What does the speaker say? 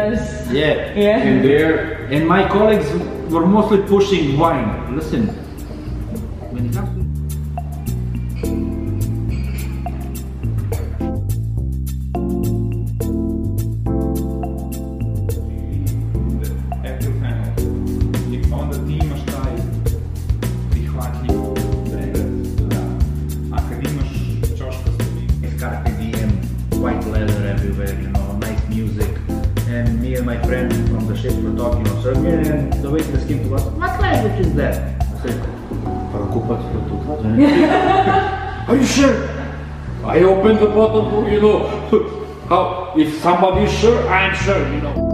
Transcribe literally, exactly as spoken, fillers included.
Yes. Yeah. Yeah. And there, and my colleagues were mostly pushing wine. Listen, when it comes to onda ti imaš taj prihvatljiv pregled, da. A kad imaš čoškastu vinu, Carpe diem, white leather everywhere, you know, nice music. And me and my friend from the ship were talking on Serbian, and the waitress came to us, what language is that? I said, Parakupac Protuta. Are you sure? I opened the bottle, you know, how, if somebody's sure, I'm sure, you know.